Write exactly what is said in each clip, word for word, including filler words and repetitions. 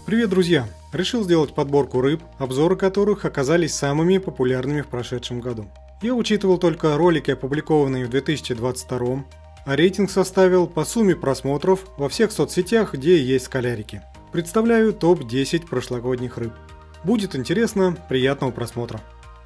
Привет, друзья! Решил сделать подборку рыб, обзоры которых оказались самыми популярными в прошедшем году. Я учитывал только ролики, опубликованные в две тысячи двадцать втором, а рейтинг составил по сумме просмотров во всех соцсетях, где есть скалярики. Представляю топ десять прошлогодних рыб. Будет интересно, приятного просмотра.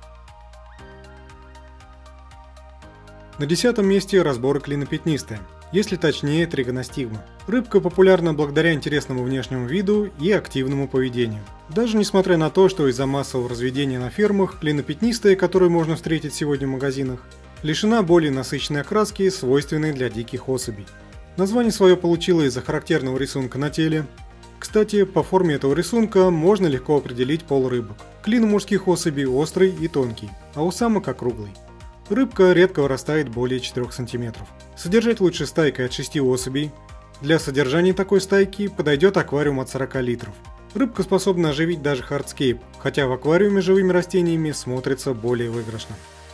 На десятом месте разборы клинопятнистая, если точнее тригоностигма. Рыбка популярна благодаря интересному внешнему виду и активному поведению. Даже несмотря на то, что из-за массового разведения на фермах, клинопятнистая, которую можно встретить сегодня в магазинах, лишена более насыщенной окраски, свойственной для диких особей. Название свое получила из-за характерного рисунка на теле. Кстати, по форме этого рисунка можно легко определить пол рыбок. Клин у мужских особей острый и тонкий, а у самок округлый. Рыбка редко вырастает более четырёх сантиметров. Содержать лучше стайкой от шести особей. Для содержания такой стайки подойдет аквариум от сорока литров. Рыбка способна оживить даже хардскейп, хотя в аквариуме живыми растениями смотрится более выигрышно.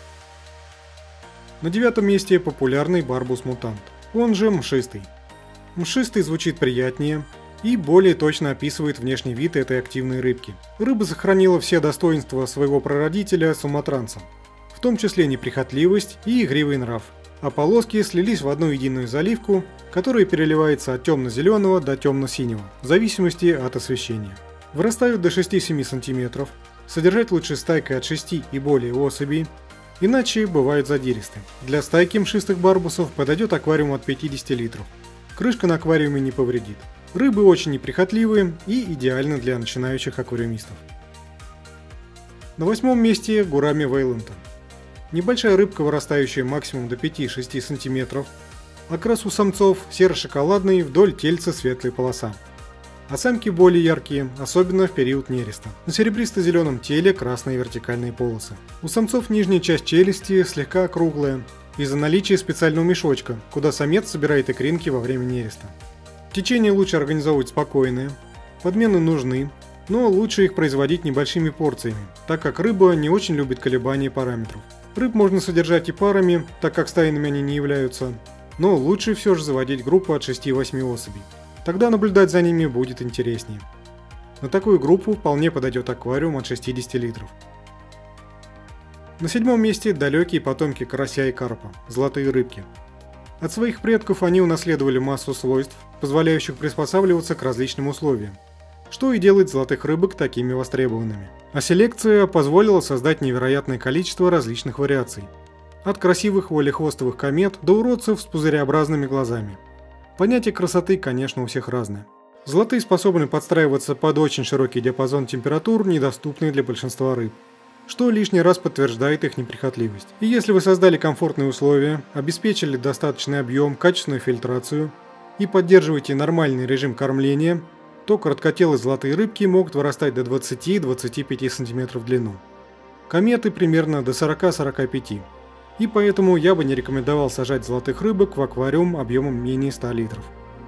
На девятом месте популярный барбус мутант, он же мшистый. Мшистый звучит приятнее и более точно описывает внешний вид этой активной рыбки. Рыба сохранила все достоинства своего прародителя суматранца, в том числе неприхотливость и игривый нрав, а полоски слились в одну единую заливку, которая переливается от темно-зеленого до темно-синего, в зависимости от освещения. Вырастают до шести-семи сантиметров, содержать лучше стайкой от шести и более особей, иначе бывают задиристы. Для стайки мшистых барбусов подойдет аквариум от пятидесяти литров. Крышка на аквариуме не повредит. Рыбы очень неприхотливые и идеальны для начинающих аквариумистов. На восьмом месте гурами вейланта. Небольшая рыбка, вырастающая максимум до пяти-шести сантиметров. Окрас у самцов серо-шоколадный, вдоль тельца светлая полоса. А самки более яркие, особенно в период нереста. На серебристо-зеленом теле красные вертикальные полосы. У самцов нижняя часть челюсти слегка округлая, из-за наличия специального мешочка, куда самец собирает икринки во время нереста. Течение лучше организовывать спокойное, подмены нужны, но лучше их производить небольшими порциями, так как рыба не очень любит колебания параметров. Рыб можно содержать и парами, так как стайными они не являются, но лучше все же заводить группу от шести-восьми особей. Тогда наблюдать за ними будет интереснее. На такую группу вполне подойдет аквариум от шестидесяти литров. На седьмом месте далекие потомки карася и карпа – золотые рыбки. От своих предков они унаследовали массу свойств, позволяющих приспосабливаться к различным условиям, что и делает золотых рыбок такими востребованными. А селекция позволила создать невероятное количество различных вариаций. От красивых волехвостовых комет до уродцев с пузыреобразными глазами. Понятие красоты, конечно, у всех разное. Золотые способны подстраиваться под очень широкий диапазон температур, недоступный для большинства рыб, что лишний раз подтверждает их неприхотливость. И если вы создали комфортные условия, обеспечили достаточный объем, качественную фильтрацию и поддерживаете нормальный режим кормления, то короткотелые золотые рыбки могут вырастать до двадцати-двадцати пяти сантиметров в длину. Кометы примерно до сорока-сорока пяти. И поэтому я бы не рекомендовал сажать золотых рыбок в аквариум объемом менее ста литров.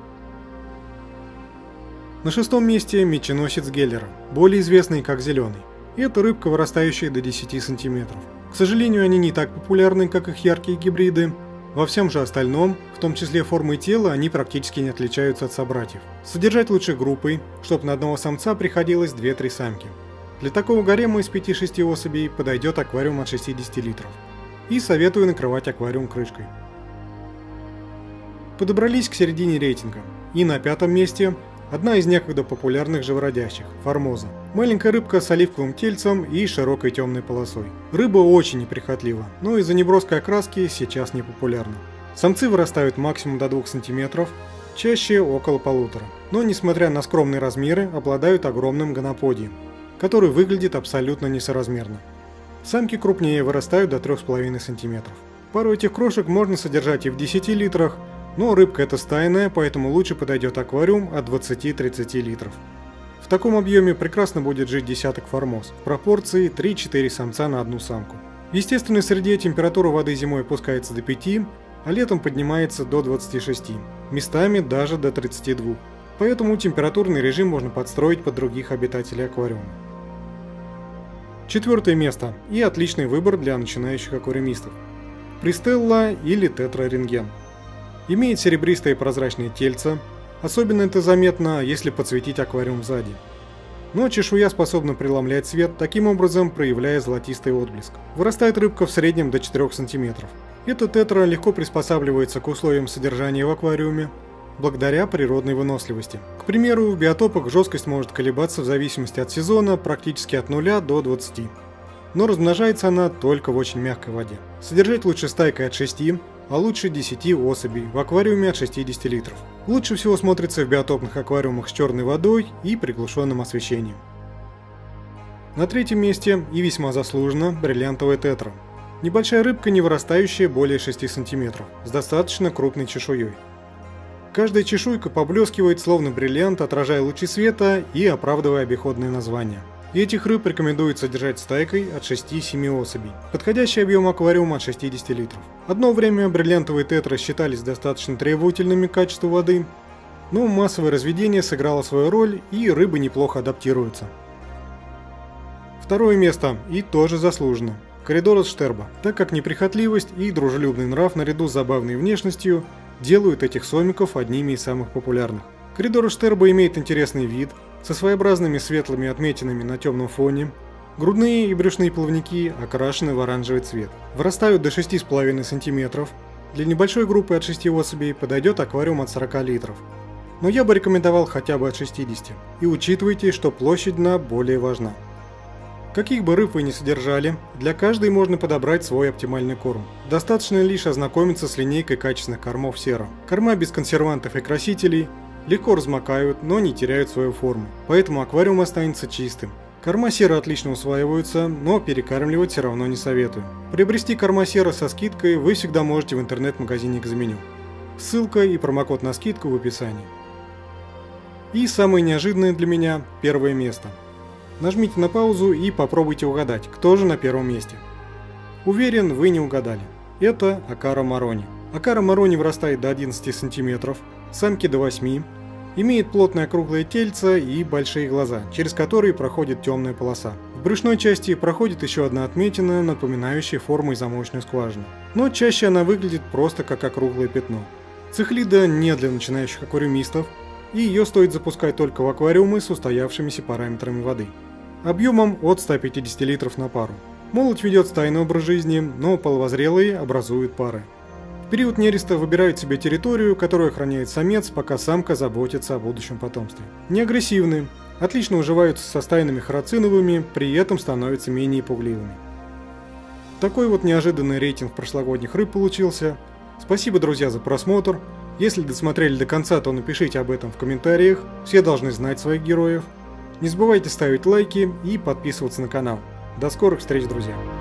На шестом месте меченосец Геллера, более известный как зеленый. Это рыбка, вырастающая до десяти сантиметров. К сожалению, они не так популярны, как их яркие гибриды. Во всем же остальном, в том числе формой тела, они практически не отличаются от собратьев. Содержать лучше группой, чтобы на одного самца приходилось две-три самки. Для такого гарема из пяти-шести особей подойдет аквариум от шестидесяти литров. И советую накрывать аквариум крышкой. Подобрались к середине рейтинга. И на пятом месте одна из некогда популярных живородящих – формоза. Маленькая рыбка с оливковым тельцем и широкой темной полосой. Рыба очень неприхотлива, но из-за неброской окраски сейчас не популярна. Самцы вырастают максимум до двух сантиметров, чаще около полутора. Но несмотря на скромные размеры, обладают огромным гоноподием, который выглядит абсолютно несоразмерно. Самки крупнее, вырастают до трёх с половиной сантиметров. Пару этих крошек можно содержать и в десяти литрах, но рыбка эта стайная, поэтому лучше подойдет аквариум от двадцати-тридцати литров. В таком объеме прекрасно будет жить десяток формоз, в пропорции три-четыре самца на одну самку. В естественной среде температура воды зимой опускается до пяти, а летом поднимается до двадцати шести, местами даже до тридцати двух. Поэтому температурный режим можно подстроить под других обитателей аквариума. Четвертое место и отличный выбор для начинающих аквариумистов. Пристелла или тетрарентген. Имеет серебристое прозрачное тельце, особенно это заметно, если подсветить аквариум сзади. Но чешуя способна преломлять свет, таким образом проявляя золотистый отблеск. Вырастает рыбка в среднем до четырёх сантиметров. Эта тетра легко приспосабливается к условиям содержания в аквариуме, благодаря природной выносливости. К примеру, в биотопах жесткость может колебаться в зависимости от сезона практически от нуля до двадцати. Но размножается она только в очень мягкой воде. Содержать лучше стайкой от шести, а лучше десяти особей в аквариуме от шестидесяти литров. Лучше всего смотрится в биотопных аквариумах с черной водой и приглушенным освещением. На третьем месте, и весьма заслуженно, бриллиантовая тетра. Небольшая рыбка, не вырастающая более шести сантиметров, с достаточно крупной чешуей. Каждая чешуйка поблескивает, словно бриллиант, отражая лучи света и оправдывая обиходное название. И этих рыб рекомендуется держать стайкой от шести-семи особей. Подходящий объем аквариума от шестидесяти литров. Одно время бриллиантовые тетры считались достаточно требовательными к качеству воды, но массовое разведение сыграло свою роль, и рыбы неплохо адаптируются. Второе место, и тоже заслуженно. Коридорус штерба, так как неприхотливость и дружелюбный нрав наряду с забавной внешностью делают этих сомиков одними из самых популярных. Коридорус штерба имеет интересный вид, со своеобразными светлыми отметинами на темном фоне. Грудные и брюшные плавники окрашены в оранжевый цвет. Вырастают до шести с половиной сантиметров. Для небольшой группы от шести особей подойдет аквариум от сорока литров. Но я бы рекомендовал хотя бы от шестидесяти. И учитывайте, что площадь дна более важна. Каких бы рыб вы ни содержали, для каждой можно подобрать свой оптимальный корм. Достаточно лишь ознакомиться с линейкой качественных кормов Сера. Корма без консервантов и красителей легко размокают, но не теряют свою форму, поэтому аквариум останется чистым. Корма Сера отлично усваиваются, но перекармливать все равно не советую. Приобрести корма Сера со скидкой вы всегда можете в интернет-магазине «Экзаменю». Ссылка и промокод на скидку в описании. И самое неожиданное для меня – первое место. Нажмите на паузу и попробуйте угадать, кто же на первом месте. Уверен, вы не угадали. Это Акара Марони. Акара Марони вырастает до одиннадцати сантиметров, самки до восьми, имеет плотное круглое тельце и большие глаза, через которые проходит темная полоса. В брюшной части проходит еще одна отметина, напоминающая формой замочную скважину. Но чаще она выглядит просто как округлое пятно. Цихлида не для начинающих аквариумистов, и ее стоит запускать только в аквариумы с устоявшимися параметрами воды. Объемом от ста пятидесяти литров на пару. Молоть ведет стайный образ жизни, но половозрелые образуют пары. В период нереста выбирают себе территорию, которую охраняет самец, пока самка заботится о будущем потомстве. Не агрессивны, отлично уживаются со стайными харациновыми, при этом становятся менее пугливыми. Такой вот неожиданный рейтинг прошлогодних рыб получился. Спасибо, друзья, за просмотр. Если досмотрели до конца, то напишите об этом в комментариях, все должны знать своих героев. Не забывайте ставить лайки и подписываться на канал. До скорых встреч, друзья!